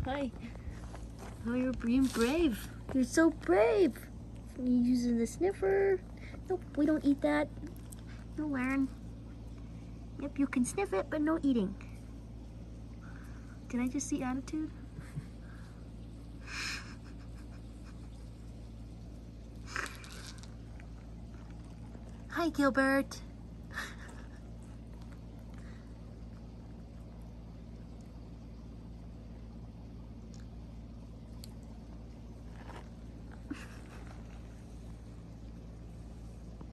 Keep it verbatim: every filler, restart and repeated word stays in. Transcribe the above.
Hi. Oh, you're being brave. You're so brave. You're using the sniffer. Nope, we don't eat that. You'll learn. Yep, you can sniff it, but no eating. Did I just see attitude? Hi, Gilbert.